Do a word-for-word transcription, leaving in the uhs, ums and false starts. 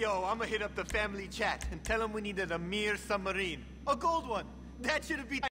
Yo, I'ma hit up the family chat and tell them we need an Amir submarine. A gold one. That should be...